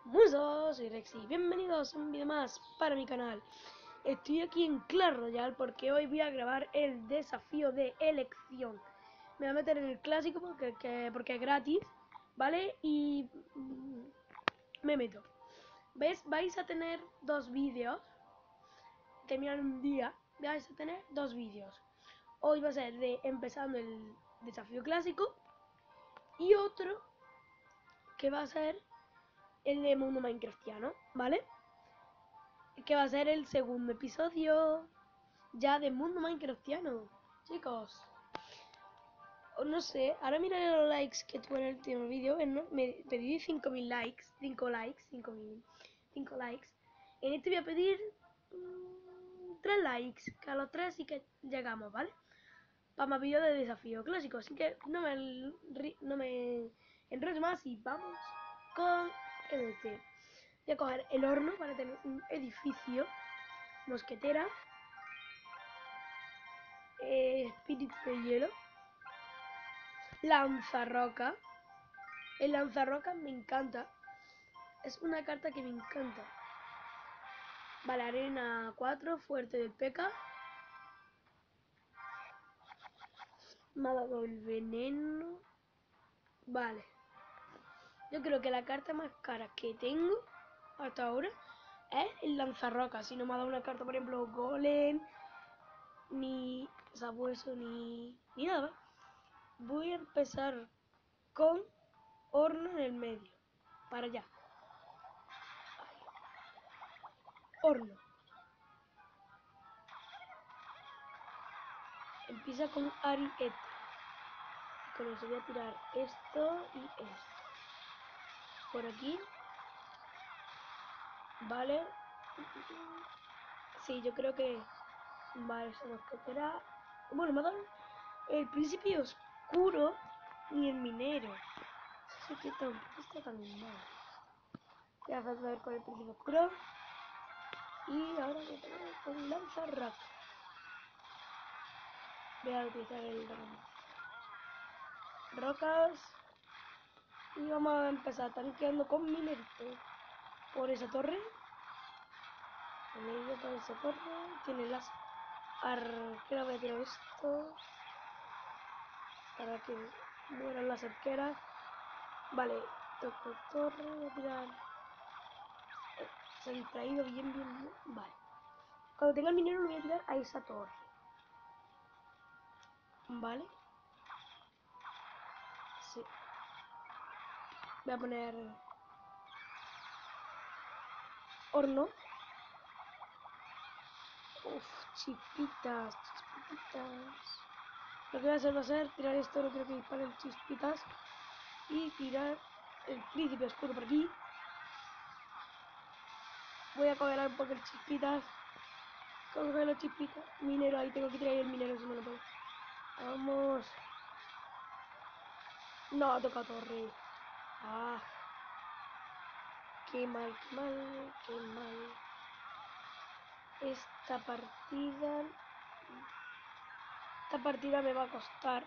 Musos, soy Rexy, bienvenidos a un vídeo más para mi canal. Estoy aquí en Clash Royale porque hoy voy a grabar el desafío de elección. Me voy a meter en el clásico porque es gratis, ¿vale? Y me meto. ¿Ves? Vais a tener dos vídeos. Terminan un día, vais a tener dos vídeos. Hoy va a ser de empezando el desafío clásico y otro que va a ser el de mundo minecraftiano, ¿vale? Que va a ser el segundo episodio ya de mundo minecraftiano, chicos. No sé, ahora miraré los likes que tuve en el último vídeo. Me pedí 5.000 likes, 5 likes, 5 likes. En este voy a pedir 3 likes, que a los 3 sí que llegamos, ¿vale? Para más vídeos de desafío clásico, así que no me enrollo más y vamos con el este. Voy a coger el horno para tener un edificio, mosquetera, espíritu de hielo, lanzarroca. El lanzarroca me encanta, es una carta que me encanta. Vale, arena 4, fuerte del P.E.K.K.A. Me ha dado el veneno. Vale, yo creo que la carta más cara que tengo hasta ahora es el lanzarroca. Si no me ha dado una carta, por ejemplo, golem, ni sabueso, ni nada. Voy a empezar con horno en el medio. Para allá. Horno. Empieza con Ariete. Con eso voy a tirar esto y esto. Por aquí. Vale. Sí, yo creo que... Vale, esa mosquetera... Bueno, me ha dado el príncipe oscuro y el minero. Eso que tampoco está tan mal. Voy a ver con el príncipe oscuro. Y ahora voy a poner con lanzarroca. Voy a utilizar el rocas. Y vamos a empezar tanqueando con minerito. Por esa torre. Por esa torre. Tiene las arqueras. Voy a tirar esto. Para que mueran las arqueras. Vale. Toco torre. Voy a tirar. Se ha distraído bien. Vale. Cuando tenga el minero lo voy a tirar a esa torre. Vale. Sí. Voy a poner horno. Uf, chispitas. Lo que voy a hacer va a ser tirar esto, no quiero que disparen chispitas. Y tirar el príncipe oscuro por aquí. Voy a coger un poco el chispitas. Coger los chispitas. Minero, ahí tengo que tirar el minero si no lo puedo. Vamos. No, toca torre. Ah. Qué mal. Esta partida me va a costar.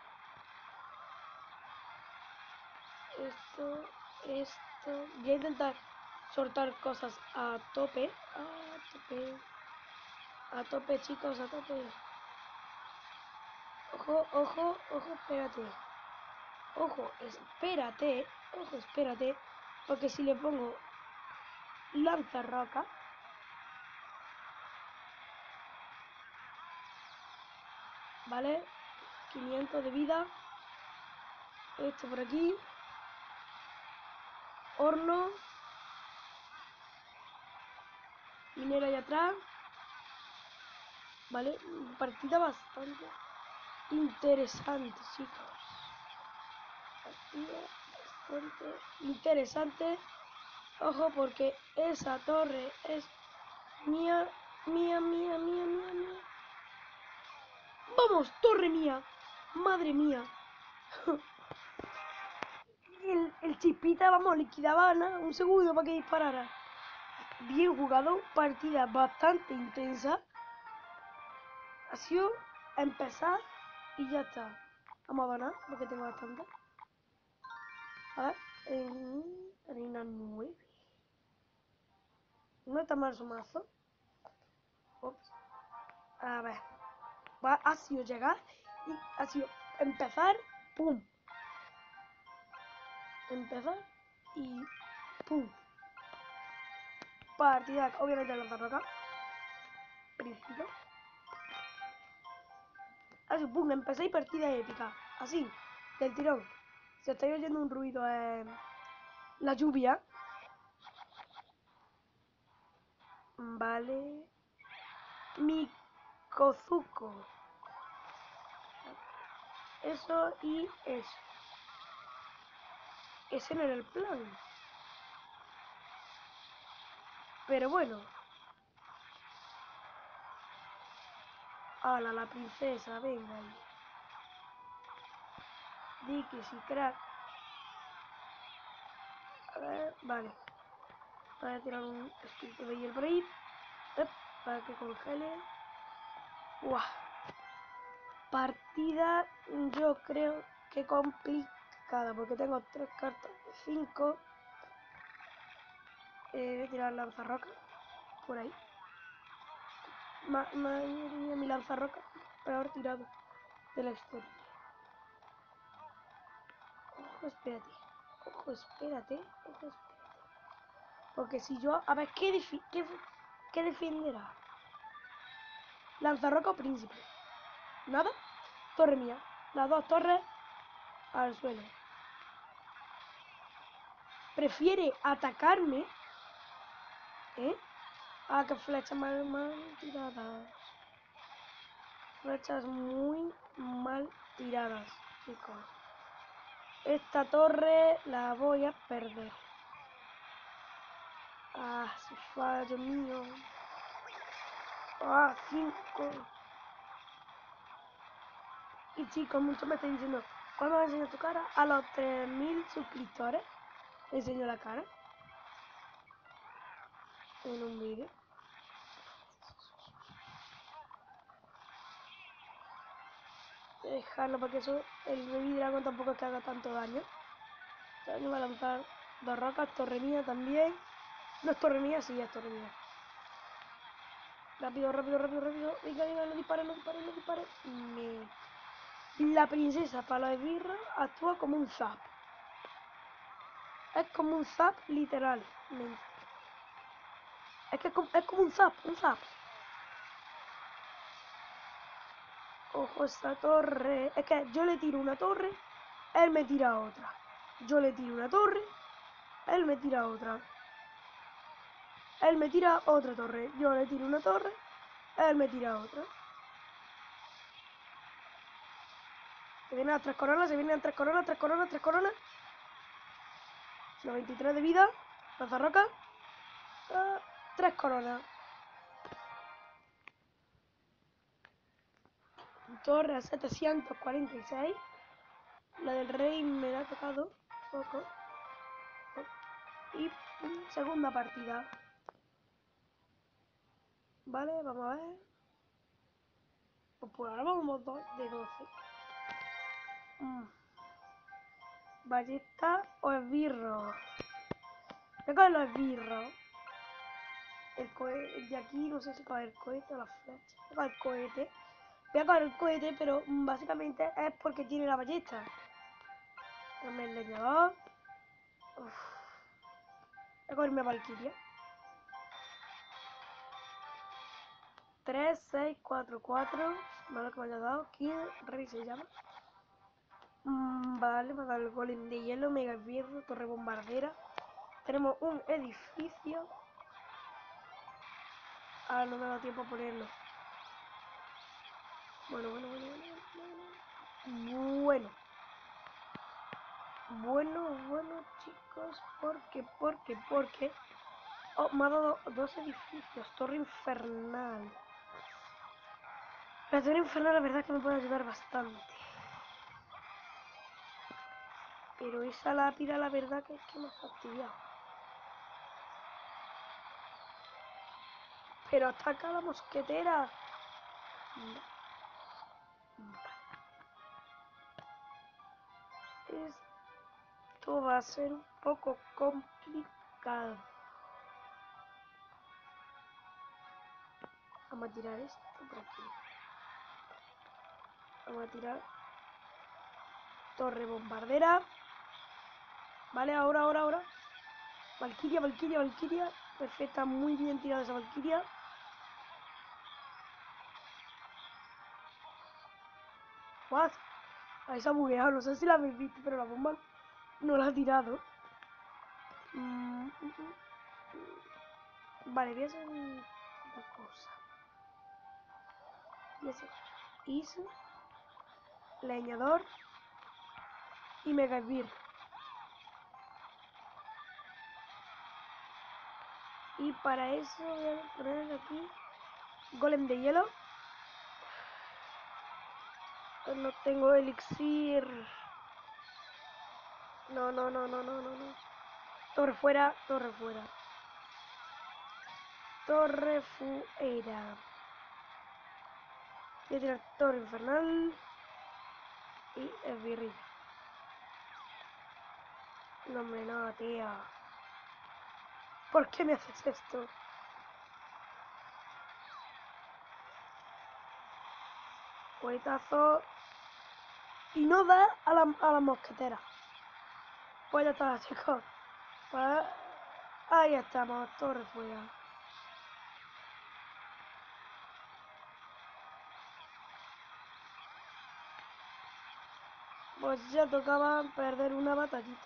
Esto. Voy a intentar soltar cosas a tope. A tope, chicos, a tope. Ojo, espérate. Ojo, espérate. Porque si le pongo lanzarroca. Vale. 500 de vida. Esto por aquí. Horno. Minero allá atrás. Vale. Partida bastante interesante, chicos. Partida bastante interesante. Ojo, porque esa torre es mía. ¡Vamos, torre mía! ¡Madre mía! el chispita, vamos, liquidaba un segundo para que disparara. Bien jugado, partida bastante intensa. Ha sido empezar y ya está. Vamos a ganar, porque tengo bastante. A ver, arena 9. No está mal su mazo. Ups. A ver. Ha sido llegar y ha sido empezar, pum. Empezar y pum. Partida, obviamente lanzarroca. Principio. Así, pum, empecé y partida épica. Así, del tirón. Si estáis oyendo un ruido, la lluvia. Vale. Mikozuko. Eso y eso. Ese no era el plan. Pero bueno. Ala, la princesa, venga ahí. Di que si crack. A ver, vale. Voy a tirar un espíritu de hielo por ahí. Para que congele. Uah. Partida, yo creo que complicada. Porque tengo 3 cartas de 5. Voy a tirar lanzarroca. Por ahí. Madre mía, mi lanzarroca. Peor tirado de la historia. Ojo, espérate. Ojo, espérate. Ojo, espérate. Porque si yo... A ver, ¿qué defenderá? Lanzarroca o príncipe. ¿Nada? Torre mía. Las 2 torres al suelo. Prefiere atacarme. Ah, que flechas mal tiradas. Flechas muy mal tiradas, chicos. Esta torre la voy a perder. Ah, si fallo mío. Ah, 5. Y chicos, muchos me están diciendo, ¿cuándo vas a enseñar tu cara? A los 3000 suscriptores enseño la cara en un vídeo. Dejarlo porque eso, el Baby Dragon tampoco es que haga tanto daño. Este año va a lanzar 2 rocas, torre mía también. No es torre mía, sí es torre mía. Rápido, rápido, rápido, rápido. Venga, venga, no dispare, no dispare, no dispare. La princesa para los esbirros actúa como un zap. Es como un zap literalmente. Es que es como un zap, un zap. Ojo esta torre. Es que yo le tiro una torre, él me tira otra. Yo le tiro una torre, él me tira otra. Él me tira otra torre. Yo le tiro una torre, él me tira otra. Se vienen las 3 coronas, se vienen 3 coronas, 3 coronas, 3 coronas. 93 de vida. Lanzarroca. 3 coronas. Torre a 746. La del rey me la ha tocado poco. Y segunda partida. Vale, vamos a ver. Pues por ahora vamos de 12. Ballesta o esbirro. Voy a coger los esbirros. El cohete de aquí, no sé si coger el cohete o la flecha. Voy a coger el cohete. Voy a coger el cohete, pero básicamente es porque tiene la ballesta. Dame el leñador. Voy a cogerme a Valkyria. 3, 6, 4, 4. Malo que me haya dado. King Rey se llama. Vale, me ha dado el golem de hielo, mega esbirro, torre bombardera. Tenemos un edificio. Ah, no me ha dado tiempo a ponerlo. Bueno. Bueno, chicos, porque... Oh, me ha dado 2 edificios, torre infernal. La torre infernal la verdad que me puede ayudar bastante. Pero esa lápida la verdad que es que me ha fastidiado. Pero ataca a la mosquetera. Esto va a ser un poco complicado. Vamos a tirar esto por aquí. Vamos a tirar torre bombardera. Vale, ahora. Valkyria. Perfecta, muy bien tirada esa Valkyria. What? Ahí se ha bugueado, no sé si la habéis visto, pero la bomba no la ha tirado. Vale, voy a hacer una cosa. Voy a hacer leñador y mega esbir. Y para eso voy a poner aquí golem de hielo. No tengo elixir. No. Torre fuera. Torre fuera. Voy a tirar torre infernal. Y esbirrilla. No, hombre, no, tía. ¿Por qué me haces esto? Cohetazo. Y no da a la mosquetera. Pues ya está, chicos. Pues ahí estamos, torre fuera. Pues ya tocaba perder una batallita.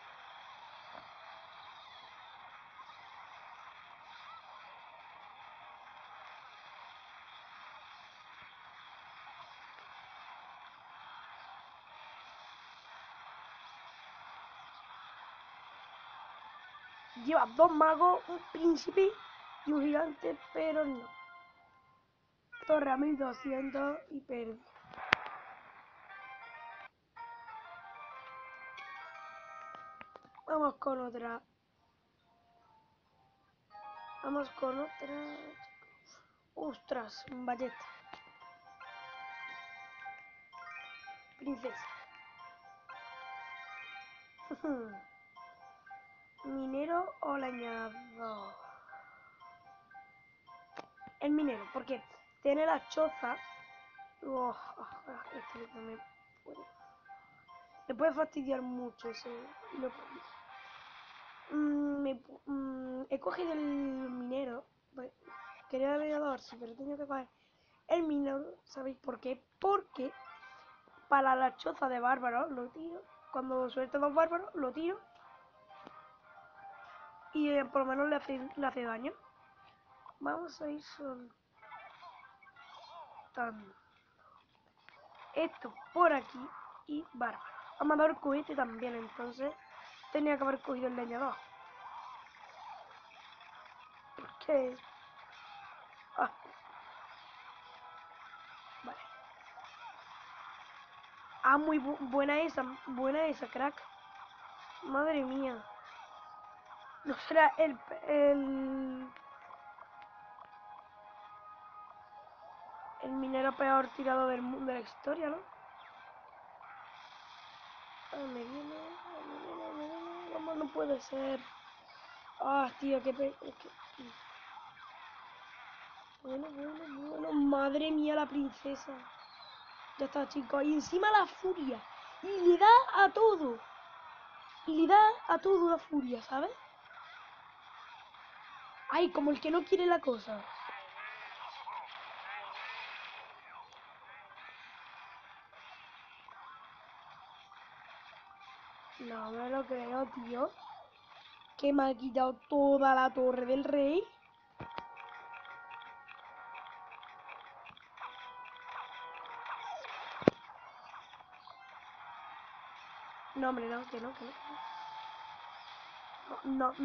Lleva dos magos, un príncipe y un gigante, pero no. Torre a 1200 y perdí. Vamos con otra. Ostras, ballesta. Princesa. Minero o leñador. El minero, porque tiene la choza. Este no me puede. Me puede fastidiar mucho ese. He cogido el minero. Quería el leñador, sí, pero tengo que coger el minero. ¿Sabéis por qué? Porque para la choza de bárbaros lo tiro. Cuando suelto dos bárbaros, lo tiro. Y por lo menos le hace daño. Vamos a ir soltando esto por aquí y bárbaro. Vamos a dar el cohete también, entonces tenía que haber cogido el leñador. ¿Por qué? Ah, vale. Ah, muy buena esa, crack. Madre mía. No será el minero peor tirado del mundo de la historia, ¿no? Me viene. ¿Cómo no puede ser? Ah, tío, Bueno. Madre mía, la princesa. Ya está, chicos. Y encima la furia. Y le da a todo. La furia, ¿sabes? Ay, como el que no quiere la cosa. No me lo creo, tío. Que me ha quitado toda la torre del rey. No, hombre, no, que no. No.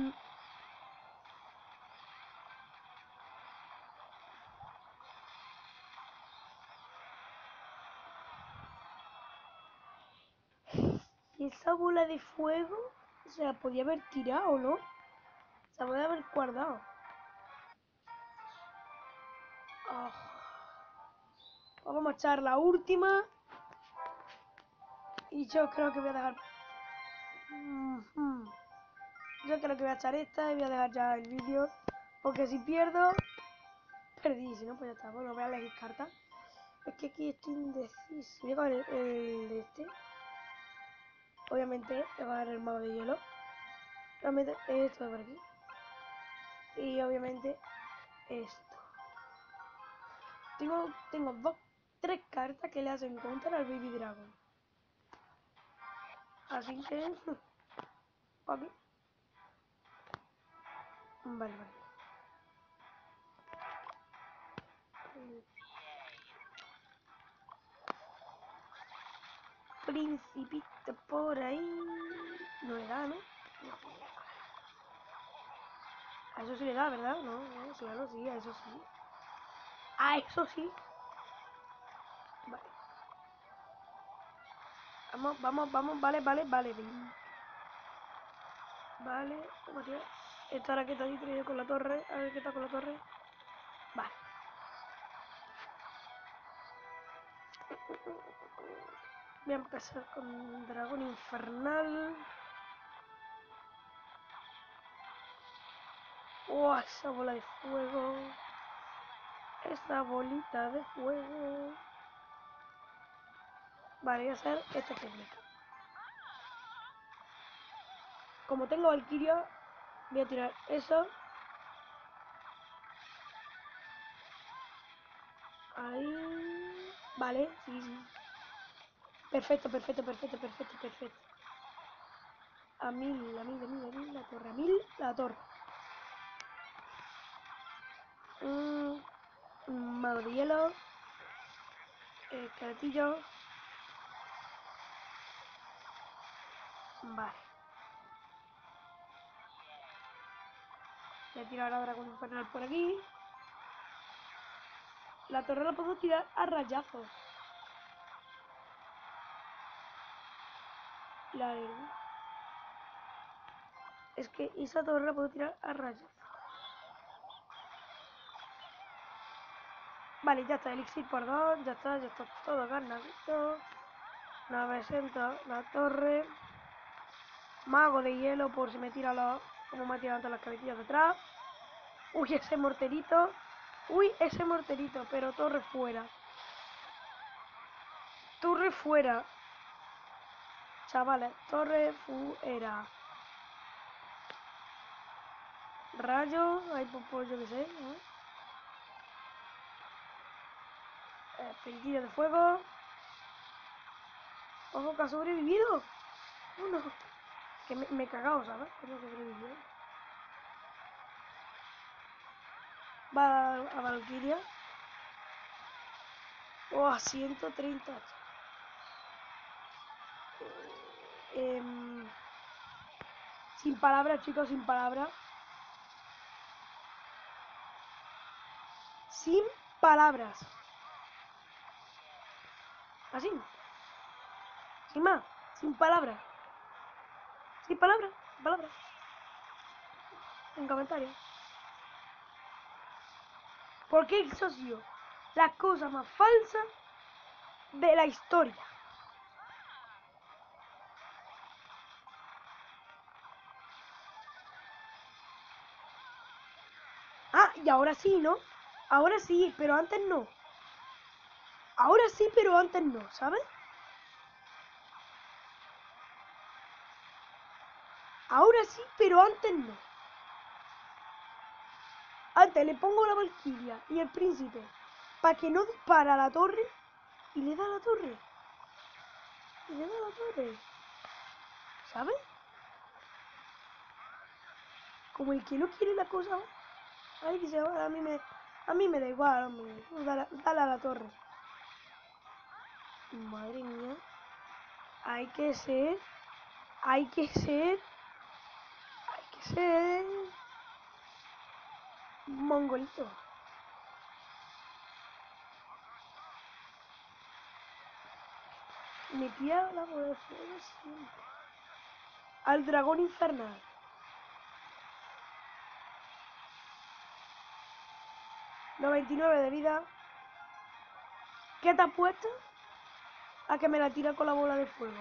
Y esa bola de fuego se la podía haber tirado, ¿no? Se la podía haber guardado. Oh. Vamos a echar la última. Y yo creo que voy a dejar... Yo creo que voy a echar esta y voy a dejar ya el vídeo. Porque si pierdo, Perdí, si no, pues ya está. Bueno, voy a elegir cartas. Es que aquí estoy indeciso. Voy a coger el de este. Obviamente, voy a coger el mago de hielo. Obviamente, esto de por aquí. Y obviamente, esto. Tengo tres cartas que le hacen counter al Baby Dragon. Así que... aquí. Vale, vale. Principito por ahí. No le da, ¿no? No. A eso sí le da, ¿verdad? No, no, claro, sí, a eso sí. A eso sí. Vale. Vamos, vamos, vamos, vale, vale, vale. Vale, ¿cómo tirar? Esto ahora que está distraído con la torre. A ver qué está con la torre. Vale. Voy a empezar con dragón infernal. ¡Oh, esa bola de fuego! Esa bolita de fuego. Vale, voy a hacer esta técnica. Como tengo Valkyria, voy a tirar eso. Ahí. Vale, sí, sí. Perfecto, perfecto, perfecto, perfecto, perfecto. A mil, a mil, a mil, a mil, la torre. A mil, la torre. Mago de hielo. Esqueletillo. Vale. Voy a tirar ahora dragón infernal por aquí. La torre la puedo tirar a rayazos. La... Es que esa torre la puedo tirar a rayazos. Vale, ya está, elixir por 2, ya está todo ganadito. 900 la torre. Mago de hielo por si me tira los... como me ha tirado antes las cabecillas detrás. Uy, ese morterito. Uy, ese morterito, pero torre fuera. Torre fuera. Chavales, torre fuera. Rayo, ahí pues yo que sé, ¿no? Periquillo de fuego. Ojo que ha sobrevivido. Uno. Que me he cagado, ¿sabes? Que no sobrevivió. Va a Valkyria. Oh, 130. Sin palabras, chicos, sin palabras. Sin palabras. Así. Sin más. Sin palabras. Sin palabras. Sin palabras. En comentarios. Porque eso ha sido la cosa más falsa de la historia. Ah, y ahora sí, ¿no? Ahora sí, pero antes no. Ahora sí, pero antes no, ¿sabes? Ahora sí, pero antes no. Antes le pongo la Valkyria y el príncipe para que no dispara a la torre y le da a la torre. Y le da a la torre. ¿Sabes? Como el que no quiere la cosa. Ay, que se va, a mí me da igual, hombre. Dale a la torre. Madre mía. Hay que ser. Hay que ser. Hay que ser. Mongolito. Me tira la bola de fuego siempre. Al dragón infernal. 99 de vida. ¿Qué te has puesto? A que me la tira con la bola de fuego.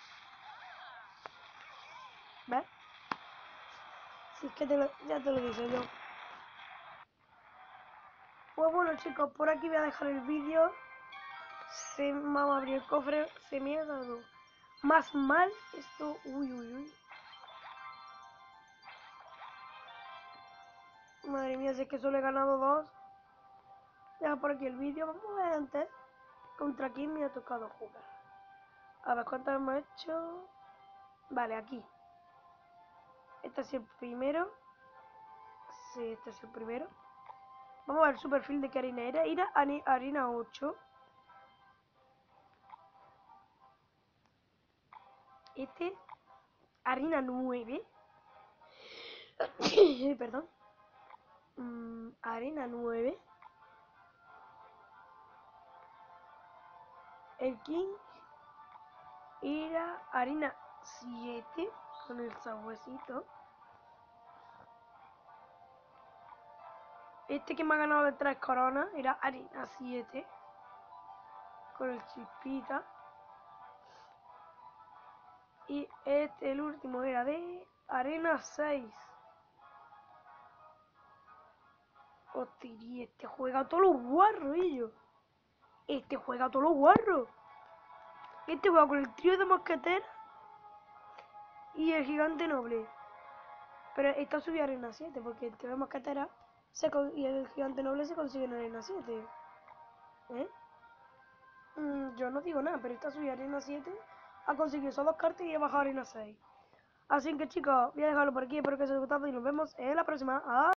¿Ves? Si es que ya te lo dije yo. Pues bueno chicos, por aquí voy a dejar el vídeo. Vamos a abrir el cofre. Se me ha dado más mal esto. Uy, uy, uy. Madre mía, si es que solo he ganado 2. Deja por aquí el vídeo. Vamos a ver antes contra quién me ha tocado jugar. A ver cuántos hemos hecho. Vale, aquí. Este es el primero. Sí, este es el primero. Vamos a ver su perfil de qué harina era. Era harina 8. Este, harina 9. Perdón. Harina 9. El King era harina 7 con el sabuesito. Este que me ha ganado de 3 coronas era harina 7 con el chispita. Y este, el último, era de arena 6. Hostia, este juega a todos los guarros, ellos. Este juega a todos los guarros. Este juega con el trío de mosqueteros y el gigante noble. Pero esta subió a arena 7 porque el trío de mosqueteros y el gigante noble se consiguen en arena 7. ¿Eh? Yo no digo nada, pero esta subió a arena 7 ha conseguido esas 2 cartas y ha bajado a arena 6. Así que chicos, voy a dejarlo por aquí, espero que os haya gustado y nos vemos en la próxima. ¡Adiós!